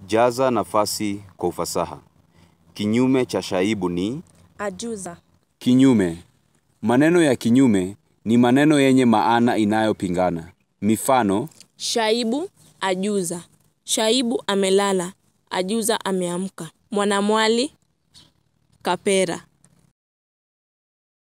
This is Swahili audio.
Jaza nafasi kwa ufasaha. Kinyume cha shaibu ni ajuza. kinyume. Maneno ya kinyume ni maneno yenye maana inayopingana. Mifano: Shaibu, ajuza. Shaibu amelala, ajuza ameamka. Mwanamwali, kapera.